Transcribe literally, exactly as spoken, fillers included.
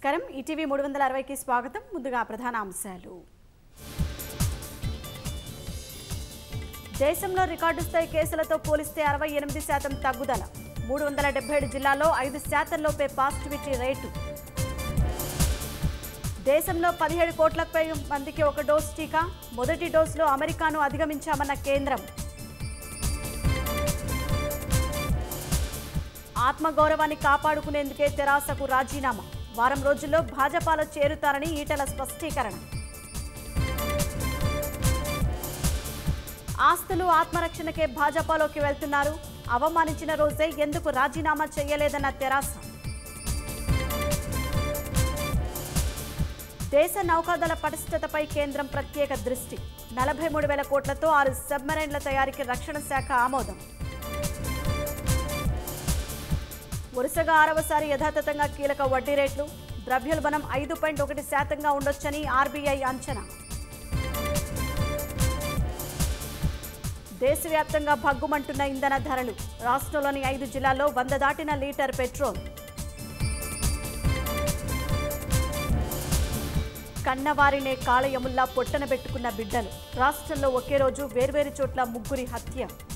నమస్కారం ఈటీవీ మూడు వందల అరవై కి స్వాగతం. ముందుగా ప్రధాన అంశాలు. దేశంలో రికార్డు స్థాయి కేసులతో పోలిస్తే అరవై ఎనిమిది శాతం తగ్గుదల. మూడు వందల డెబ్బై ఏడు జిల్లాల్లో ఐదు శాతం లోపే పాజిటివిటీ రేటు. దేశంలో పదిహేడు కోట్లపై మందికి ఒక డోస్ టీకా. మొదటి డోసులో అమెరికాను అధిగమించామన్న కేంద్రం. ఆత్మగౌరవాన్ని కాపాడుకునేందుకే తెరాసకు రాజీనామా. వారం రోజుల్లో భాజపాలో చేరుతారని ఈటెల స్పష్టీకరణ. ఆస్తులు ఆత్మరక్షణకే భాజపాలోకి వెళ్తున్నారు. అవమానించిన రోజే ఎందుకు రాజీనామా చేయలేదన్న తెరాస. దేశ నౌకాదళ పటిష్టతపై కేంద్రం ప్రత్యేక దృష్టి. నలభై మూడు వేల కోట్లతో ఆరు సబ్మెరైన్ల తయారీకి రక్షణ శాఖ ఆమోదం. వరుసగా ఆరవసారి యథాతథంగా కీలక వడ్డీ రేట్లు. ద్రవ్యోల్బణం ఐదు పాయింట్ ఒకటి శాతంగా ఉండొచ్చని ఆర్బీఐ అంచనా. దేశవ్యాప్తంగా భగ్గుమంటున్న ఇంధన ధరలు. రాష్ట్రంలోని ఐదు జిల్లాల్లో వంద దాటిన లీటర్ పెట్రోల్. కన్నవారినే కాళయముల్లా పొట్టన పెట్టుకున్న బిడ్డలు. రాష్ట్రంలో ఒకే రోజు వేర్వేరు చోట్ల ముగ్గురి హత్య.